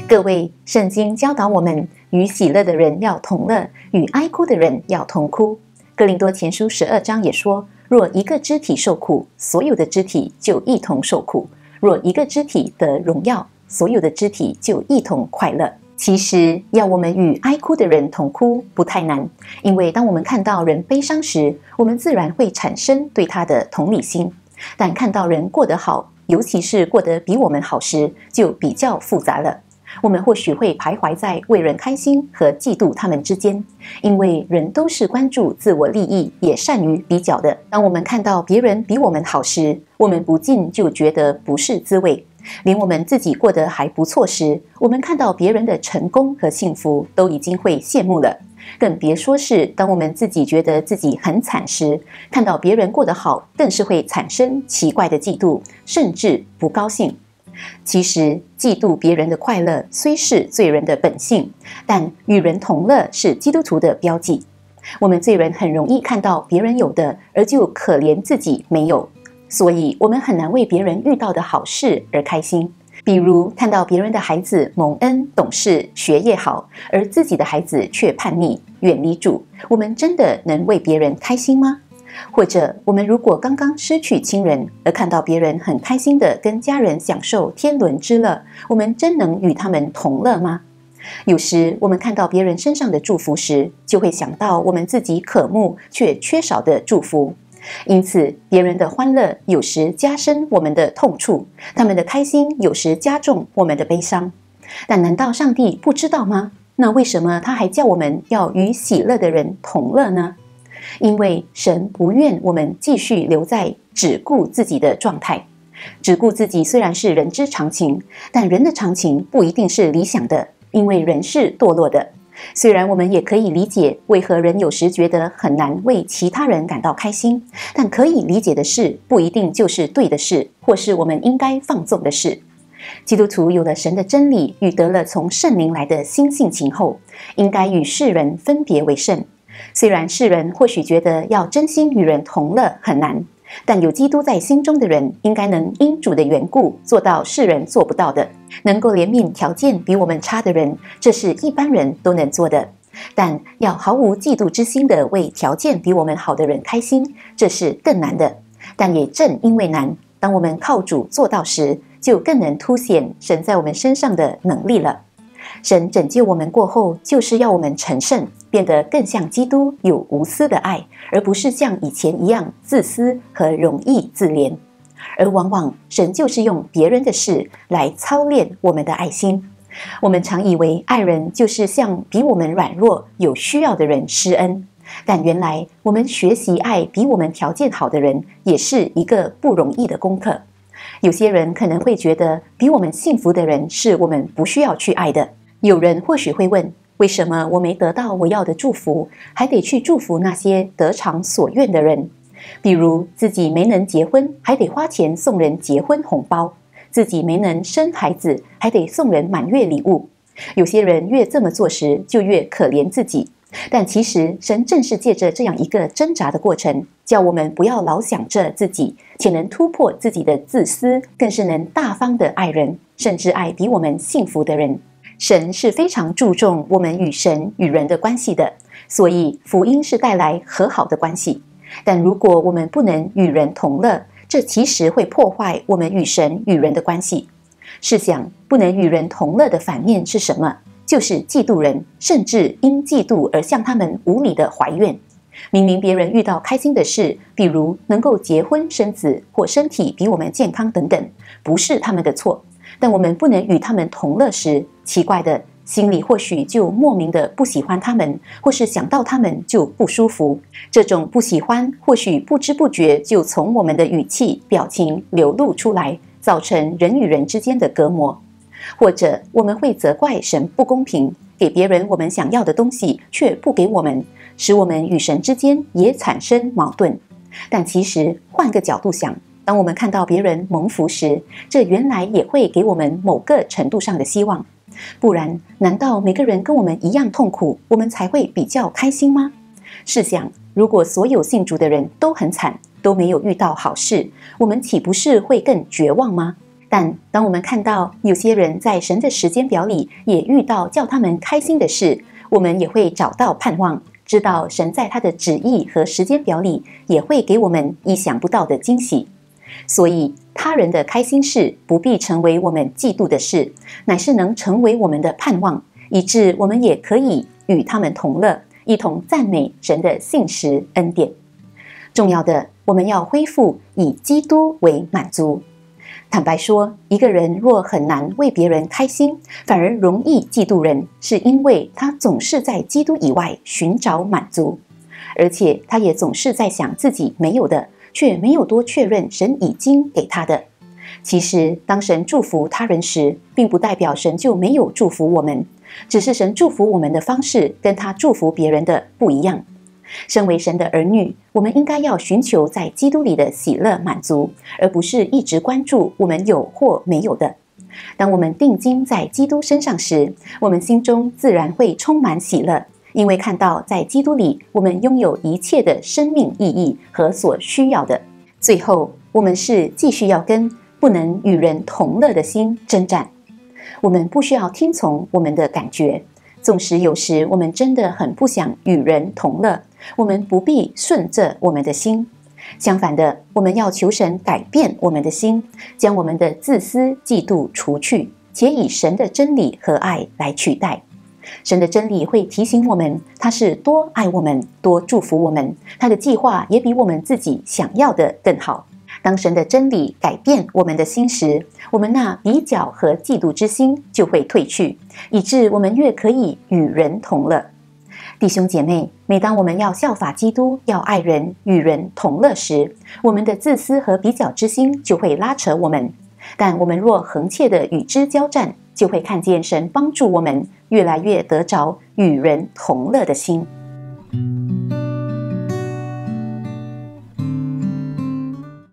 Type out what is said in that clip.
各位，圣经教导我们，与喜乐的人要同乐，与哀哭的人要同哭。哥林多前书12章也说，若一个肢体受苦，所有的肢体就一同受苦；若一个肢体得荣耀，所有的肢体就一同快乐。其实要我们与哀哭的人同哭不太难，因为当我们看到人悲伤时，我们自然会产生对他的同理心。但看到人过得好，尤其是过得比我们好时，就比较复杂了。我们或许会徘徊在为人开心和嫉妒他们之间，因为人都是关注自我利益，也善于比较的。当我们看到别人比我们好时，我们不禁就觉得不是滋味。连我们自己过得还不错时，我们看到别人的成功和幸福，都已经会羡慕了。更别说是当我们自己觉得自己很惨时，看到别人过得好，更是会产生奇怪的嫉妒，甚至不高兴。其实，嫉妒别人的快乐虽是罪人的本性，但与人同乐是基督徒的标记。我们罪人很容易看到别人有的，而就可怜自己没有，所以我们很难为别人遇到的好事而开心。比如看到别人的孩子蒙恩、懂事、学业好，而自己的孩子却叛逆、远离主，我们真的能为别人开心吗？或者我们如果刚刚失去亲人，而看到别人很开心地跟家人享受天伦之乐，我们真能与他们同乐吗？有时我们看到别人身上的祝福时，就会想到我们自己渴慕却缺少的祝福。因此别人的欢乐有时加深我们的痛处，他们的开心有时加重我们的悲伤。但难道上帝不知道吗？那为什么他还叫我们要与喜乐的人同乐呢？因为神不愿我们继续留在只顾自己的状态。只顾自己虽然是人之常情，但人的常情不一定是理想的，因为人是堕落的。虽然我们也可以理解为何人有时觉得很难为其他人感到开心，但可以理解的事不一定就是对的事，或是我们应该放纵的事。基督徒有了神的真理与得了从圣灵来的新性情后，应该与世人分别为圣。虽然世人或许觉得要真心与人同乐很难，但有基督在心中的人，应该能因主的缘故做到世人做不到的。能够怜悯条件比我们差的人，这是一般人都能做的。但要毫无嫉妒之心的为条件比我们好的人开心，这是更难的。但也正因为难，当我们靠主做到时，就更能凸显神在我们身上的能力了。神拯救我们过后，就是要我们成圣，变得更像基督，有无私的爱，而不是像以前一样自私和容易自怜。而往往神就是用别人的事来操练我们的爱心。我们常以为爱人就是向比我们软弱有需要的人施恩，但原来我们学习爱比我们条件好的人，也是一个不容易的功课。有些人可能会觉得比我们幸福的人是我们不需要去爱的。有人或许会问，为什么我没得到我要的祝福，还得去祝福那些得偿所愿的人？比如自己没能结婚，还得花钱送人结婚红包；自己没能生孩子，还得送人满月礼物。有些人越这么做时，就越可怜自己。但其实神正是借着这样一个挣扎的过程，叫我们不要老想着自己，且能突破自己的自私，更是能大方的爱人，甚至爱比我们幸福的人。神是非常注重我们与神与人的关系的，所以福音是带来和好的关系。但如果我们不能与人同乐，这其实会破坏我们与神与人的关系。试想，不能与人同乐的反面是什么？就是嫉妒人，甚至因嫉妒而向他们无理的怀怨。明明别人遇到开心的事，比如能够结婚生子，或身体比我们健康等等，不是他们的错，但我们不能与他们同乐时，奇怪的心里或许就莫名的不喜欢他们，或是想到他们就不舒服。这种不喜欢或许不知不觉就从我们的语气表情流露出来，造成人与人之间的隔膜。或者我们会责怪神不公平，给别人我们想要的东西却不给我们，使我们与神之间也产生矛盾。但其实换个角度想，当我们看到别人蒙福时，这原来也会给我们某个程度上的希望。不然，难道每个人跟我们一样痛苦，我们才会比较开心吗？试想，如果所有信主的人都很惨，都没有遇到好事，我们岂不是会更绝望吗？ 但当我们看到有些人在神的时间表里也遇到叫他们开心的事，我们也会找到盼望，知道神在他的旨意和时间表里也会给我们意想不到的惊喜。所以他人的开心事不必成为我们嫉妒的事，乃是能成为我们的盼望，以致我们也可以与他们同乐，一同赞美神的信实恩典。重要的，我们要恢复以基督为满足。坦白说，一个人若很难为别人开心，反而容易嫉妒人，是因为他总是在基督以外寻找满足，而且他也总是在想自己没有的，却没有多确认神已经给他的。其实，当神祝福他人时，并不代表神就没有祝福我们，只是神祝福我们的方式跟他祝福别人的不一样。身为神的儿女，我们应该要寻求在基督里的喜乐满足，而不是一直关注我们有或没有的。当我们定睛在基督身上时，我们心中自然会充满喜乐，因为看到在基督里我们拥有一切的生命意义和所需要的。最后，我们是继续要跟不能与人同乐的心征战。我们不需要听从我们的感觉，纵使有时我们真的很不想与人同乐，我们不必顺着我们的心。相反的，我们要求神改变我们的心，将我们的自私嫉妒除去，且以神的真理和爱来取代。神的真理会提醒我们，他是多爱我们，多祝福我们，他的计划也比我们自己想要的更好。当神的真理改变我们的心时，我们那比较和嫉妒之心就会退去，以致我们越可以与人同乐。弟兄姐妹，每当我们要效法基督，要爱人、与人同乐时，我们的自私和比较之心就会拉扯我们。但我们若恒切地与之交战，就会看见神帮助我们越来越得着与人同乐的心。